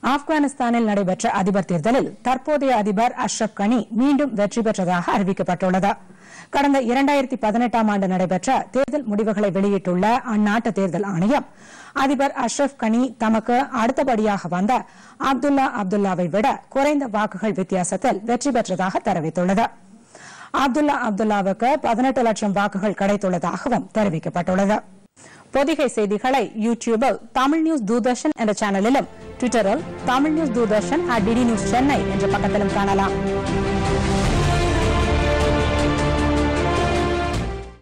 ஆப்கானிஸ்தானில் நடைபெற்ற அதிபர் தேர்தலில் தற்போதைய அதிபர் அஷ்ரப் கனி மீண்டும் வெற்றி பெற்றதாக அறிவிக்கப்பட்டுள்ளது. கடந்த 2018ஆம் ஆண்டு நடைபெற்ற தேர்தல் முடிவுகளை வெளியிட்டுள்ள அந்நாட்டு தேர்தல் ஆணையம் அதிபர் அஷ்ரப் கனி தமக்கு அடுத்தபடியாக வந்த அப்துல்லாவை விட குறைந்த வாக்குகள் வித்தியாசத்தில் வெற்றி பெற்றதாக தெரிவித்துள்ளது. அப்துல்லாவுக்கு 18 லட்சம் வாக்குகள் கிடைத்துள்ளதாகவும் தெரிவிக்கப்பட்டுள்ளது. பொதிகை செய்திகளை யூடியூபில் தமிழ் நியூஸ் தூர்தர்ஷன் என்ற சேனலிலும் ட்விட்டரில் Tamil news Doordarshan @DD News Chennai என்ற பக்கத்திலும் காணலாம்.